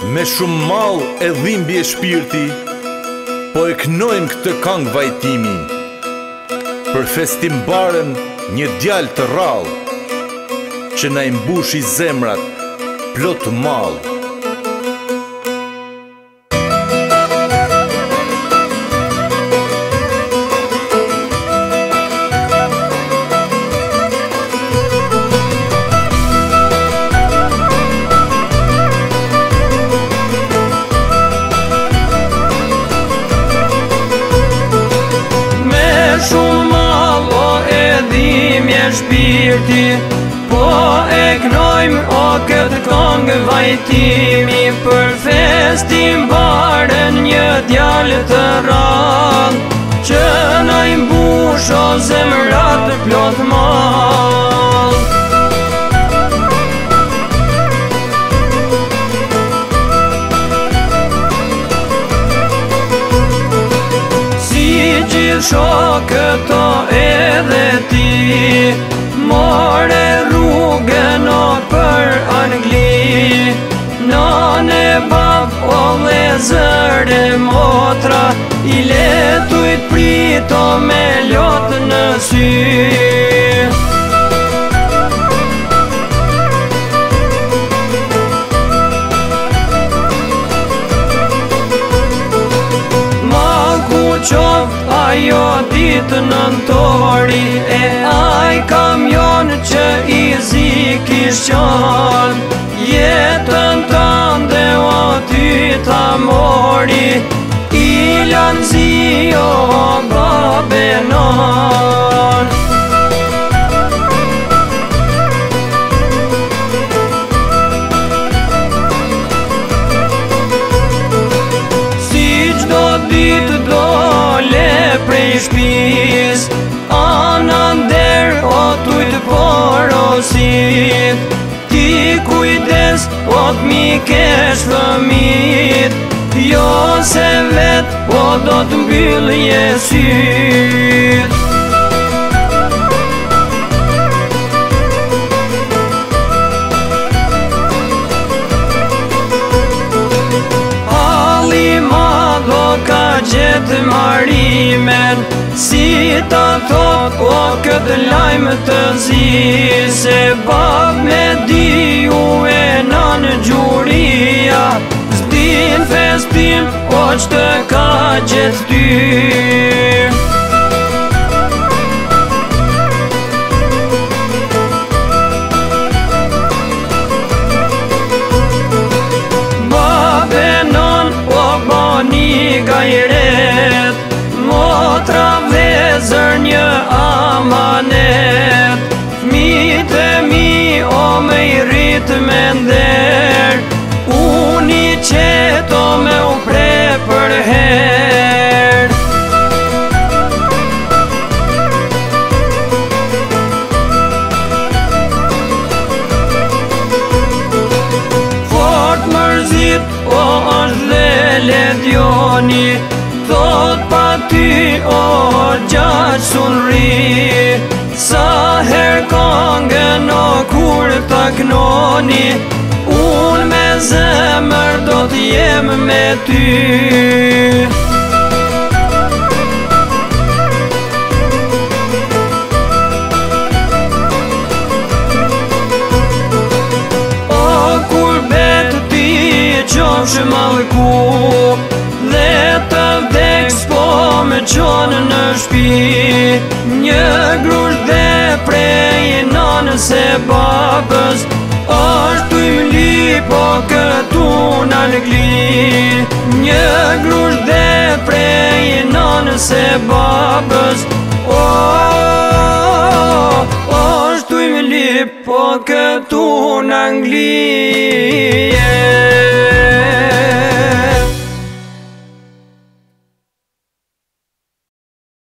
Me shumë mall e dhimbje shpirti, po e knojmë këtë këngë vajtimi. Për festimbarën një djalë të rrallë, që na i mbushi zemrat plot mall. Shpirti, po e knojmë o këtë këngë vajtimi. Për festim barën një djalë të rrallë, që na i mbush o zemrat plot mall. Si gjithë shokët o edhe ti, more rrugën o për Angli. Nane, bab, o vëllezër e motra, i letujt prito me lot në sy. Ma ku qoft ajo ditë nëntori, e aj kamion që i zikisht qanë, jetën tënde o ty ta mori, i lanë zi o babe non. Si qdo ditë dole prej shpis, anan der o tujt porosit, ti kujdes o t'mi kesh fëmit, jo se vet o do t'mbyllje syt. Halli madh o ka gjetë marimen, si ta thot o këtë lajmë të zi, se bab me di u e nanë gjuria, s'din festim o që të ka gjetë ty. Babe non o bani gajret, motra vëllezër një amanet, fmit e mi o me i rritë me nder, unë i qeto me u pre për her. Fort mërzit o është dhe ledjoni, thot pa ty o gjaq sunri, sa her këngën o kur ta knoni, unë me zemër do t'jem me ty. O kur betë ti qofsh mallku, dhe të vdeks po me qonë në shpi, një grush dhe prej nanës e babës, është t'u i mli po këtu në Angli. Një grush dhe prej nanës e babës, është t'u i mli po këtu në Angli.